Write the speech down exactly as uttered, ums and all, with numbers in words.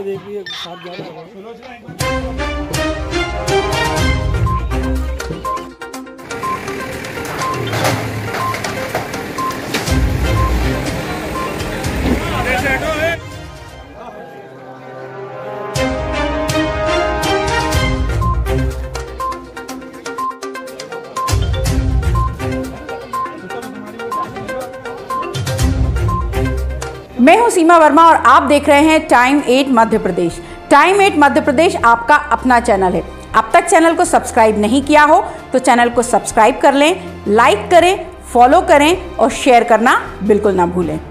वो देखिए साथ जा रहा है। मैं हूं सीमा वर्मा और आप देख रहे हैं time at Madhya Pradesh. Time at Madhya Pradesh आपका अपना चैनल है। अब तक चैनल को सब्सक्राइब नहीं किया हो तो चैनल को सब्सक्राइब कर लें, लाइक करें, फॉलो करें और शेयर करना बिल्कुल ना भूलें।